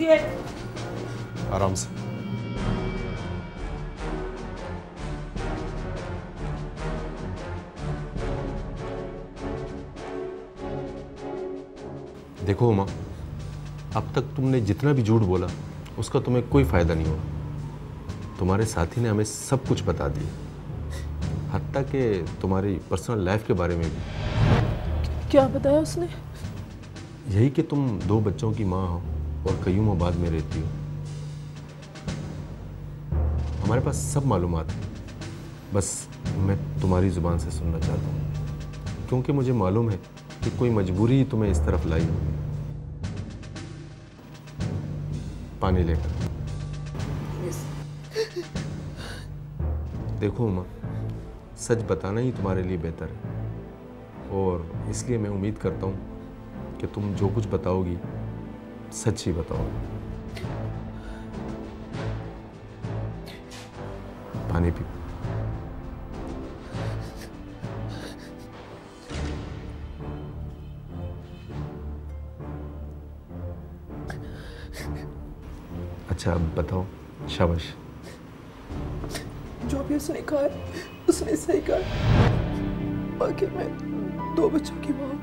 होती है। आराम से। देखो उमा, अब तक तुमने जितना भी झूठ बोला उसका तुम्हें कोई फायदा नहीं हुआ। तुम्हारे साथी ने हमें सब कुछ बता दिया, हत्ता के तुम्हारी पर्सनल लाइफ के बारे में भी। क्या बताया उसने? यही कि तुम 2 बच्चों की माँ हो और कयूमाबाद में रहती हो। हमारे पास सब मालूमात है, बस मैं तुम्हारी ज़ुबान से सुनना चाहता हूँ, क्योंकि मुझे मालूम है कि कोई मजबूरी ही तुम्हें इस तरफ लाई होगी। पानी लेकर। देखो उमा, सच बताना ही तुम्हारे लिए बेहतर है, और इसलिए मैं उम्मीद करता हूँ कि तुम जो कुछ बताओगी सच ही बताओगी। पानी पी। अच्छा अब बताओ। शाबाश। जो भी उसने कहा उसने सही कहा। आखिर मैं 2 बच्चों की माँ।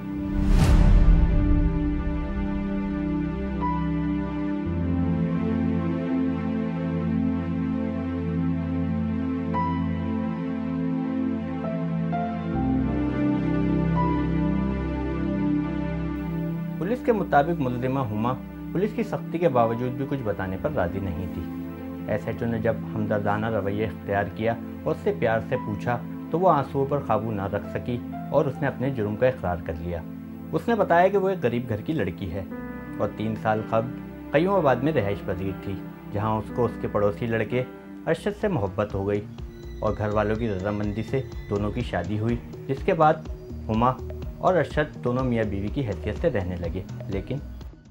पुलिस के मुताबिक मुलजिमा हुमा पुलिस की सख्ती के बावजूद भी कुछ बताने पर राजी नहीं थी। एसएचओ ने जब हमदर्दाना रवैया इख्तियार किया और उससे प्यार से पूछा तो वो आंसुओं पर काबू ना रख सकी और उसने अपने जुर्म का इकरार कर लिया। उसने बताया कि वो एक गरीब घर की लड़की है और 3 साल कब्ल कयूमाबाद में रिहाइश पजीर थी, जहाँ उसको उसके पड़ोसी लड़के अरशद से मोहब्बत हो गई और घर वालों की रजामंदी से दोनों की शादी हुई, जिसके बाद हुमा और अरशद दोनों मियाँ बीवी की हैसियत से रहने लगे। लेकिन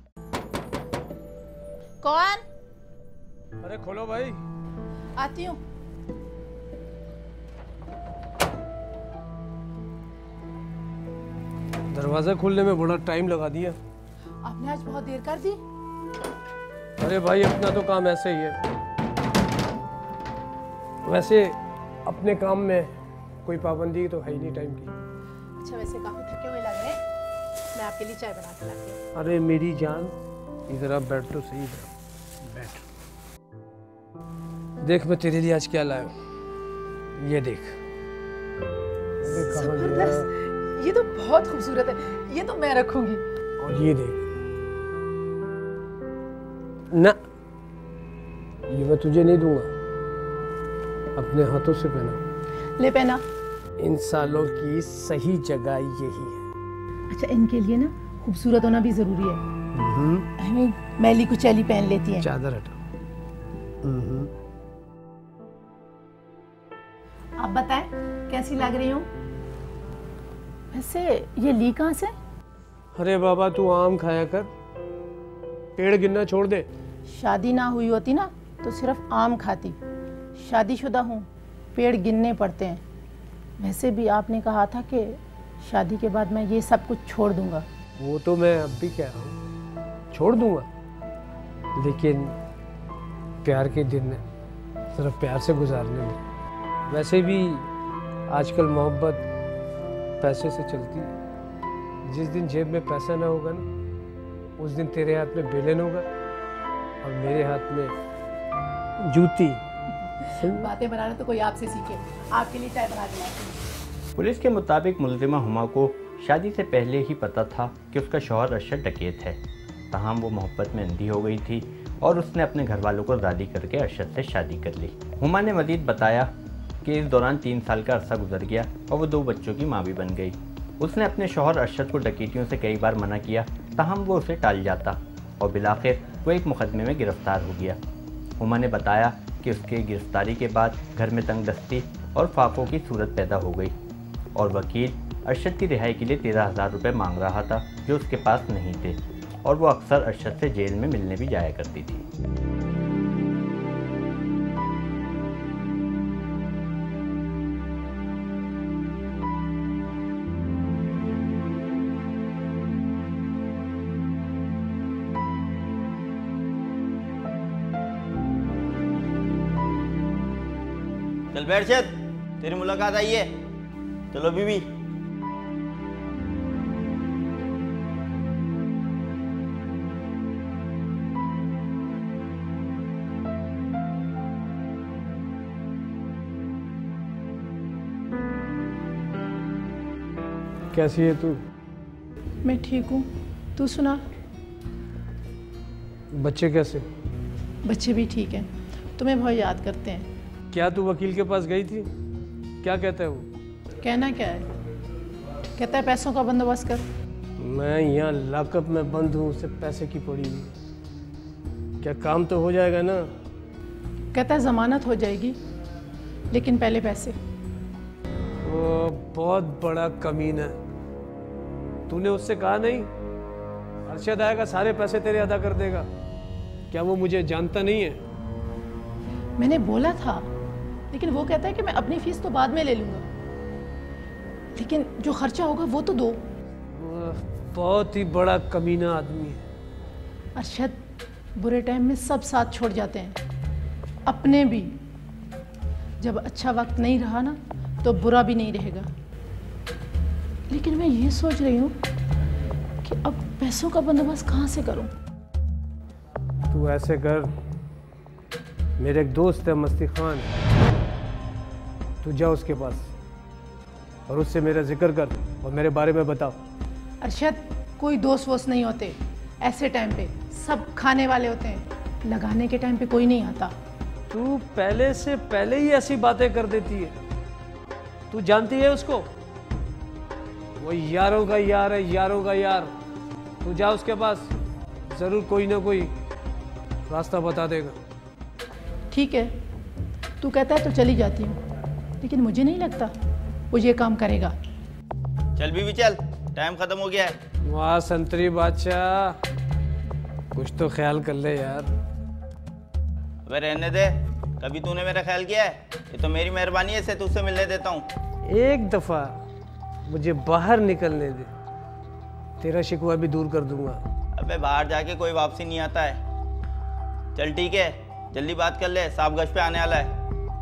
कौन? अरे खोलो भाई। आती हूँ। दरवाजा खोलने में बड़ा टाइम लगा दिया। आपने आज बहुत देर कर दी। अरे भाई अपना तो काम ऐसे ही है। वैसे अपने काम में कोई पाबंदी तो है ही नहीं टाइम की। अच्छा वैसे काफी थके हुए लग रहे हैं, मैं आपके लिए चाय बना के लाती हूँ। अरे मेरी जान इधर आप बैठ तो सही, इधर बैठ। देख मैं तेरे लिए आज क्या लाया हूँ, ये देख। जबरदस्त, ये तो बहुत खूबसूरत है, ये तो मैं रखूंगी। और ये देख ना, ये मैं तुझे नहीं दूंगा, अपने हाथों से पहना। ले पहना। इन सालों की सही जगह यही है। अच्छा इनके लिए ना खूबसूरत होना भी जरूरी है। हमें मैली कुचैली पहन लेती हैं। चादर हटा। आप बताएं कैसी लग रही हूँ? वैसे ये ली कहाँ से? अरे बाबा तू आम खाया कर, पेड़ गिनना छोड़ दे। शादी ना हुई होती ना तो सिर्फ आम खाती। शादीशुदा हूँ, पेड़ गिनने पड़ते हैं। वैसे भी आपने कहा था कि शादी के बाद मैं ये सब कुछ छोड़ दूंगा। वो तो मैं अब भी कह रहा हूँ, छोड़ दूंगा, लेकिन प्यार के दिन सिर्फ प्यार से गुजारने में। वैसे भी आजकल मोहब्बत पैसे से चलती है। जिस दिन जेब में पैसा ना होगा ना, उस दिन तेरे हाथ में बेलन होगा और मेरे हाथ में जूती। बातें बनाना तो कोई आपसे सीखे। आपके लिए चाय बना के लाती हूं। पुलिस के मुताबिक मुलजिमा हुमा को शादी से पहले ही पता था कि उसका शौहर अरशद डकैत है। तमाम वो मोहब्बत में अंधी हो गई थी और उसने अपने घर वालों को राज़ी करके अरशद से शादी कर ली। हुमा ने मज़ीद बताया कि इस दौरान 3 साल का अरसा गुजर गया और वो 2 बच्चों की माँ भी बन गई। उसने अपने शौहर अरशद को डकैतियों से कई बार मना किया, ताहम वो उसे टाल जाता और बिलाखिर वो एक मुकदमे में गिरफ्तार हो गया। हुमा ने बताया कि उसके गिरफ्तारी के बाद घर में तंगदस्ती और फाकों की सूरत पैदा हो गई और वकील अरशद की रिहाई के लिए 13,000 रुपये मांग रहा था जो उसके पास नहीं थे, और वो अक्सर अरशद से जेल में मिलने भी जाया करती थी। चल बैठ अर्शद, तेरी मुलाकात आई है। चलो बीबी। कैसी है तू? मैं ठीक हूँ, तू सुना? बच्चे कैसे? बच्चे भी ठीक हैं, तुम्हें बहुत याद करते हैं। क्या तू वकील के पास गई थी? क्या कहता है वो? कहना क्या है, कहता है पैसों का बंदोबस्त कर। मैं यहाँ लॉकअप में बंद हूँ, उससे पैसे की पड़ी हुई। क्या काम तो हो जाएगा ना? कहता है जमानत हो जाएगी, लेकिन पहले पैसे। वो बहुत बड़ा कमीना है। तूने उससे कहा नहीं अरशद आएगा सारे पैसे तेरे अदा कर देगा? क्या वो मुझे जानता नहीं है? मैंने बोला था, लेकिन वो कहता है कि मैं अपनी फीस तो बाद में ले लूँगा, लेकिन जो खर्चा होगा वो तो दो। वो बहुत ही बड़ा कमीना आदमी है। अरशद बुरे टाइम में सब साथ छोड़ जाते हैं, अपने भी। जब अच्छा वक्त नहीं रहा ना, तो बुरा भी नहीं रहेगा। लेकिन मैं ये सोच रही हूँ कि अब पैसों का बंदोबस्त कहाँ से करूँ? तू ऐसे कर, मेरे एक दोस्त है मस्ती खान, तू जा उसके पास और उससे मेरा जिक्र कर और मेरे बारे में बताओ। अरशद कोई दोस्त वोस्त नहीं होते, ऐसे टाइम पे सब खाने वाले होते हैं, लगाने के टाइम पे कोई नहीं आता। तू पहले से पहले ही ऐसी बातें कर देती है। तू जानती है उसको? वो यारों का यार है, यारों का यार। तू जा उसके पास, जरूर कोई ना कोई रास्ता बता देगा। ठीक है, तू कहता है तो चली जाती हूँ, लेकिन मुझे नहीं लगता वो ये काम करेगा। चल बीबी चल, टाइम खत्म हो गया है। वाह संतरी बादशाह, कुछ तो ख्याल कर ले यार। अबे रहने दे, कभी तूने मेरा ख्याल किया है? ये तो मेरी मेहरबानी है, से तुझसे मिलने देता हूँ। एक दफा मुझे बाहर निकलने दे, तेरा शिकवा भी दूर कर दूंगा। अबे बाहर जाके कोई वापसी नहीं आता है। चल ठीक है, जल्दी बात कर ले, साहब गश पे आने वाला है।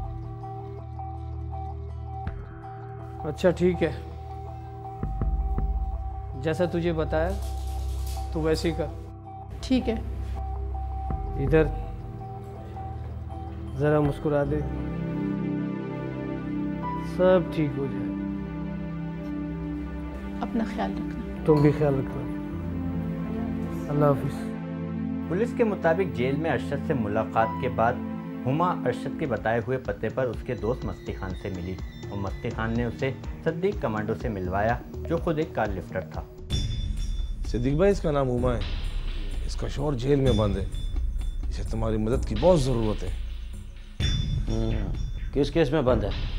अच्छा ठीक है, जैसा तुझे बताया तू वैसे ही कर। ठीक है। इधर जरा मुस्कुरा दे, सब ठीक हो जाए। अपना ख्याल रखना। तुम भी ख्याल रखना। अल्लाह हाफिज। पुलिस के मुताबिक जेल में अरशद से मुलाकात के बाद हुमा अरशद के बताए हुए पते पर उसके दोस्त मस्ती खान से मिली और मस्ती खान ने उसे सिद्दीक कमांडो से मिलवाया, जो खुद एक कार लिफ्टर था। सिद्दीक भाई, इसका नाम हुमा है, इसका शौहर जेल में बंद है, इसे तुम्हारी मदद की बहुत ज़रूरत है। किस केस में बंद है?